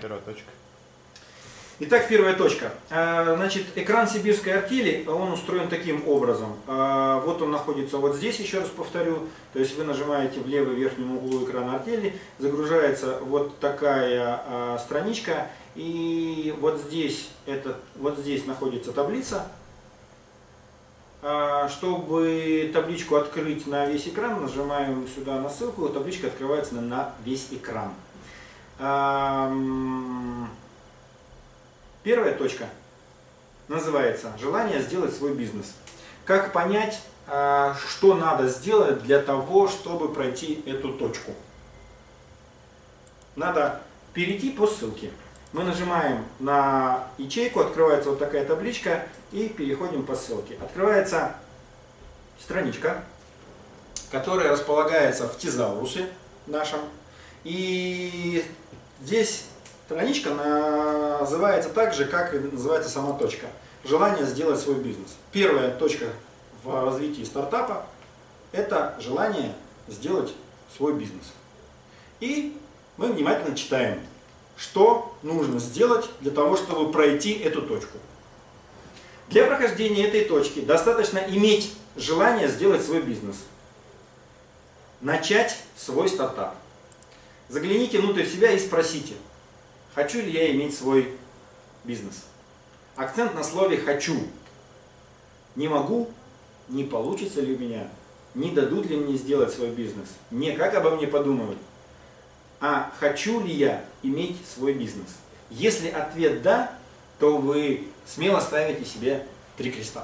Первая точка. Итак, первая точка. Значит, экран сибирской артели, он устроен таким образом. Вот он находится вот здесь, еще раз повторю. То есть вы нажимаете в левый верхнем углу экрана артели, загружается вот такая страничка. И вот здесь находится таблица. Чтобы табличку открыть на весь экран, нажимаем сюда на ссылку, табличка открывается на весь экран. Первая точка называется «Желание сделать свой бизнес». Как понять, что надо сделать для того, чтобы пройти эту точку? Надо перейти по ссылке. Мы нажимаем на ячейку, открывается вот такая табличка и переходим по ссылке. Открывается страничка, которая располагается в тезаурусе нашем. И здесь страничка называется так же, как и называется сама точка. Желание сделать свой бизнес. Первая точка в развитии стартапа – это желание сделать свой бизнес. И мы внимательно читаем, что нужно сделать для того, чтобы пройти эту точку. Для прохождения этой точки достаточно иметь желание сделать свой бизнес. Начать свой стартап. Загляните внутрь себя и спросите, хочу ли я иметь свой бизнес. Акцент на слове «хочу». Не могу, не получится ли у меня, не дадут ли мне сделать свой бизнес, не как обо мне подумают, а хочу ли я иметь свой бизнес. Если ответ «да», то вы смело ставите себе 3 креста.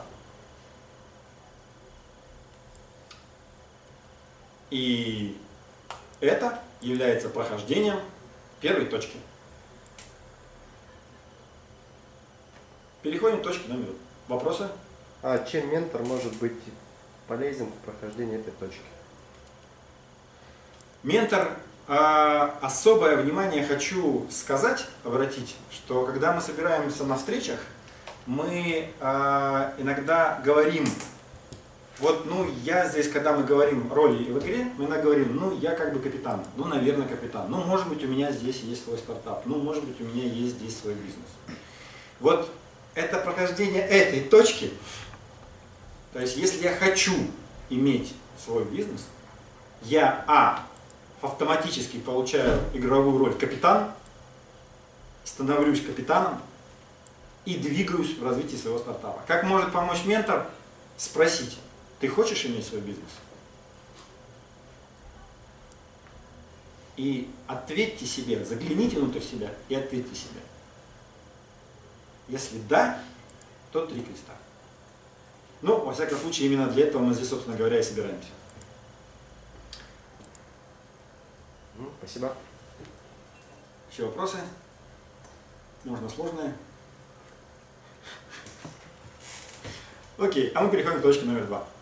И это является прохождением первой точки. Переходим к точке номер 2. Вопросы? А чем ментор может быть полезен в прохождении этой точки? Ментор, особое внимание хочу сказать, обратить, что когда мы собираемся на встречах, мы иногда говорим, вот, я здесь, когда мы говорим роли в игре, мы иногда говорим, я как бы капитан, наверное, капитан, может быть, у меня здесь есть свой стартап, может быть, у меня есть здесь свой бизнес. Вот это прохождение этой точки, то есть, если я хочу иметь свой бизнес, я автоматически получаю игровую роль капитан, становлюсь капитаном и двигаюсь в развитии своего стартапа. Как может помочь ментор? Спросите, ты хочешь иметь свой бизнес? И ответьте себе, загляните внутрь себя и ответьте себе. Если да, то 3 креста. Во всяком случае, именно для этого мы здесь, собственно говоря, и собираемся. Спасибо. Еще вопросы? Можно сложные? Окей, а мы переходим к точке номер 2.